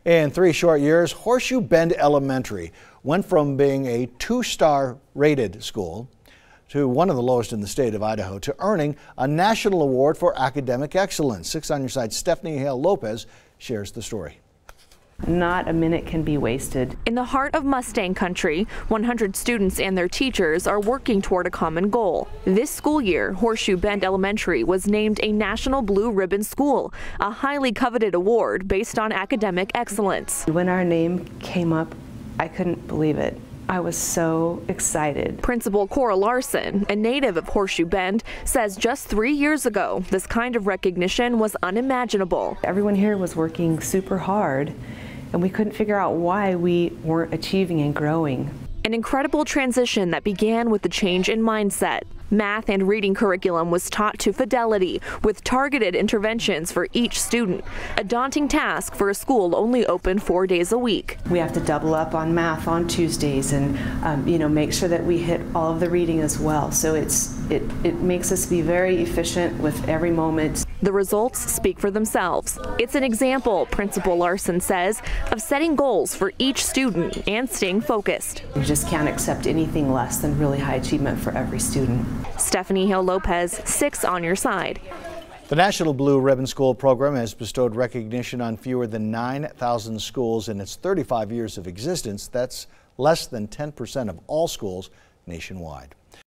In 3 short years, Horseshoe Bend Elementary went from being a 2-star rated school to one of the lowest in the state of Idaho to earning a national award for academic excellence. 6 on your side, Stephanie Hale Lopez shares the story. Not a minute can be wasted. In the heart of Mustang Country, 100 students and their teachers are working toward a common goal. This school year, Horseshoe Bend Elementary was named a National Blue Ribbon School, a highly coveted award based on academic excellence. When our name came up, I couldn't believe it. I was so excited. Principal Cora Larson, a native of Horseshoe Bend, says just 3 years ago, this kind of recognition was unimaginable. Everyone here was working super hard, and we couldn't figure out why we weren't achieving and growing. An incredible transition that began with the change in mindset. Math and reading curriculum was taught to fidelity with targeted interventions for each student, a daunting task for a school only open 4 days a week. We have to double up on math on Tuesdays and make sure that we hit all of the reading as well. So it makes us be very efficient with every moment. The results speak for themselves. It's an example, Principal Larson says, of setting goals for each student and staying focused. You just can't accept anything less than really high achievement for every student. Stephanie Hale Lopez, 6 on your side. The National Blue Ribbon School program has bestowed recognition on fewer than 9,000 schools in its 35 years of existence. That's less than 10% of all schools nationwide.